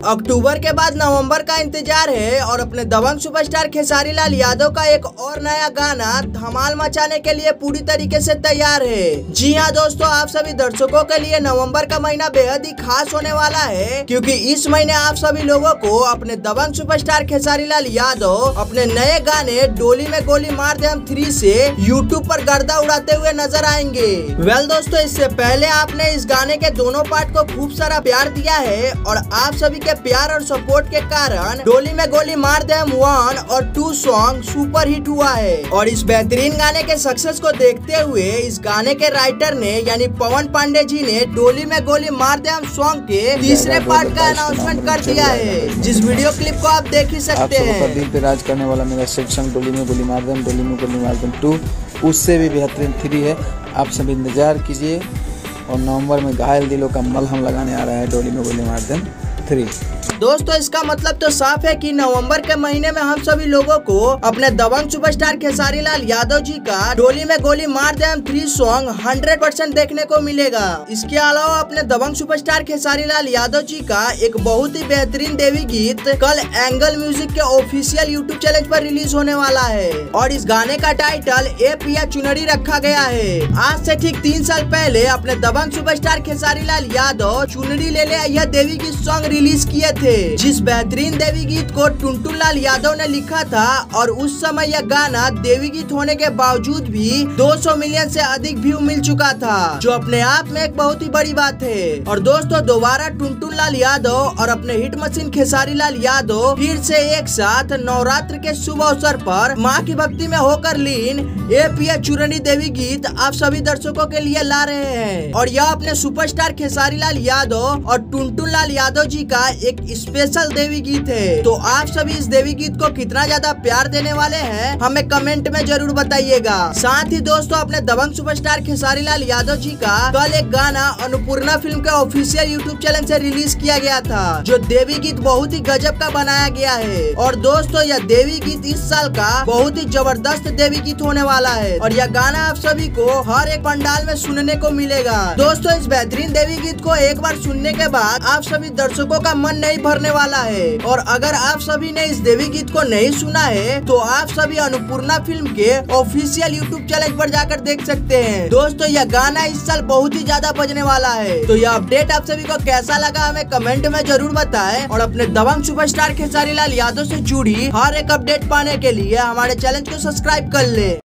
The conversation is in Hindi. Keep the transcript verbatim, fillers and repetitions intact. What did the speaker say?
अक्टूबर के बाद नवंबर का इंतजार है और अपने दबंग सुपरस्टार खेसारी लाल यादव का एक और नया गाना धमाल मचाने के लिए पूरी तरीके से तैयार है। जी हाँ दोस्तों, आप सभी दर्शकों के लिए नवंबर का महीना बेहद ही खास होने वाला है, क्योंकि इस महीने आप सभी लोगों को अपने दबंग सुपरस्टार खेसारी लाल यादव अपने नए गाने डोली में गोली मार दे हम थ्री से यूट्यूब पर गर्दा उड़ाते हुए नजर आएंगे। वेल दोस्तों, इससे पहले आपने इस गाने के दोनों पार्ट को खूब सारा प्यार दिया है और आप सभी के प्यार और सपोर्ट के कारण डोली में गोली मार दे हम वन और टू सॉन्ग सुपर हिट हुआ है। और इस बेहतरीन गाने के सक्सेस को देखते हुए इस गाने के राइटर ने यानी पवन पांडे जी ने डोली में गोली मार दे हम सॉन्ग के तीसरे पार्ट का अनाउंसमेंट कर दिया है, जिस वीडियो क्लिप को आप देख ही सकते हैं। दिल पे राज करने वाला मेरा सेक्शन डोली में गोली मार दे डोली में गोली मार दे टू, उससे भी बेहतरीन थ्री है। आप सभी इंतजार कीजिए और नवंबर में घायल दिलों का मलहम लगाने आ रहा है डोली में गोली मार दे थ्री। दोस्तों, इसका मतलब तो साफ है कि नवंबर के महीने में हम सभी लोगों को अपने दबंग सुपरस्टार खेसारी लाल यादव जी का डोली में गोली मार दे हम थ्री सॉन्ग हंड्रेड परसेंट देखने को मिलेगा। इसके अलावा अपने दबंग सुपरस्टार खेसारी लाल यादव जी का एक बहुत ही बेहतरीन देवी गीत कल एंगल म्यूजिक के ऑफिशियल यूट्यूब चैनल पर रिलीज होने वाला है और इस गाने का टाइटल ए पिया चुनरी रखा गया है। आज से ठीक तीन साल पहले अपने दबंग सुपरस्टार खेसारी लाल यादव चुनरी ले ले यह देवी गीत सॉन्ग रिलीज किए थे, जिस बेहतरीन देवी गीत को टुनटुन लाल यादव ने लिखा था और उस समय यह गाना देवी गीत होने के बावजूद भी दो सौ मिलियन से अधिक व्यू मिल चुका था, जो अपने आप में एक बहुत ही बड़ी बात है। और दोस्तों, दोबारा टुनटुन लाल यादव और अपने हिट मशीन खेसारी लाल यादव फिर से एक साथ नवरात्र के शुभ अवसर पर माँ की भक्ति में होकर लीन ए पिया चुनरी देवी गीत आप सभी दर्शकों के लिए ला रहे हैं। और यह अपने सुपरस्टार खेसारी लाल यादव और टुनटुन लाल यादव जी का एक स्पेशल देवी गीत है। तो आप सभी इस देवी गीत को कितना ज्यादा प्यार देने वाले हैं हमें कमेंट में जरूर बताइएगा। साथ ही दोस्तों, अपने दबंग सुपरस्टार खेसारी लाल यादव जी का कल एक गाना अन्नपूर्णा फिल्म के ऑफिशियल यूट्यूब चैनल से रिलीज किया गया था, जो देवी गीत बहुत ही गजब का बनाया गया है। और दोस्तों, यह देवी गीत इस साल का बहुत ही जबरदस्त देवी गीत होने वाला है और यह गाना आप सभी को हर एक पंडाल में सुनने को मिलेगा। दोस्तों, इस बेहतरीन देवी गीत को एक बार सुनने के बाद आप सभी दर्शकों का मन नहीं भरने वाला है। और अगर आप सभी ने इस देवी गीत को नहीं सुना है तो आप सभी अन्नपूर्णा फिल्म के ऑफिशियल यूट्यूब चैनल पर जाकर देख सकते हैं। दोस्तों, यह गाना इस साल बहुत ही ज्यादा बजने वाला है। तो यह अपडेट आप सभी को कैसा लगा हमें कमेंट में जरूर बताएं और अपने दबंग सुपरस्टार खेसारी लाल यादव से जुड़ी हर एक अपडेट पाने के लिए हमारे चैनल को सब्सक्राइब कर ले।